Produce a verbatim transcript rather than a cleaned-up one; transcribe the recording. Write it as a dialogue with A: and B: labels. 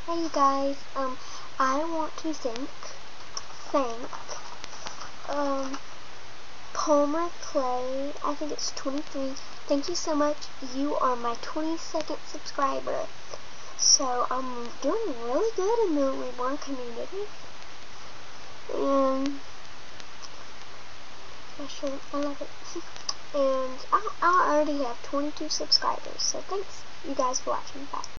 A: Hey you guys, um, I want to thank, thank, um, Palmer Play, I think it's twenty-three, thank you so much, you are my twenty-second subscriber, so I'm doing really good in the Reborn community, and, I sure, I love it, and I, I already have twenty-two subscribers, so thanks you guys for watching, bye.